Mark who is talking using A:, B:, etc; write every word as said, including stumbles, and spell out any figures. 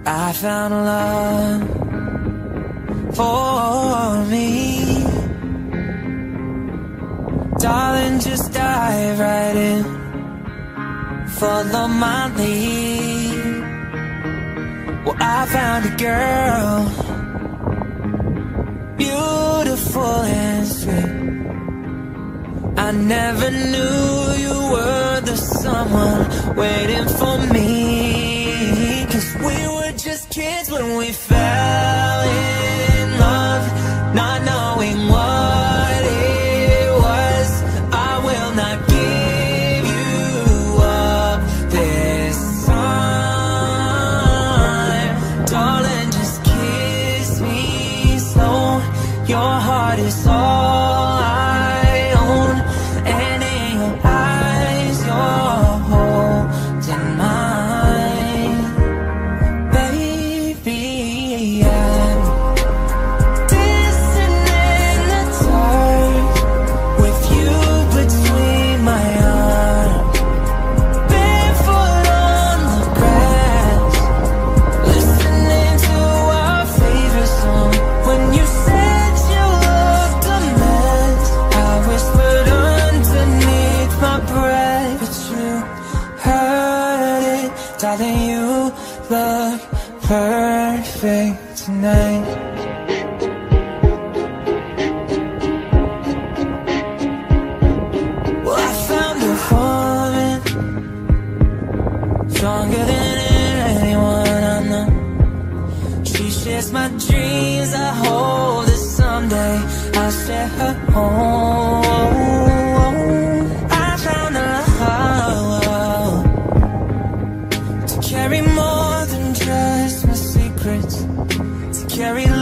A: I found love for me. Darling, just dive right in, follow my lead. Well, I found a girl, beautiful and sweet. I never knew you were the someone waiting for me. Cause we were just kids when we fell in love, not knowing what it was. I will not give you up this time. Darling, just kiss me slow. Your heart is all I own, and in your eyes you're holding mine. Baby, I'm dancing in the dark with you between my arms, barefoot on the grass, listening to our favorite song. When you said you looked a mess, I whispered underneath my breath, but you heard it. Darling, you look perfect tonight. Well, I found a woman stronger than anyone I know. She shares my dreams. I hope that someday I'll share her home. I found a love to carry more than just my secrets, to carry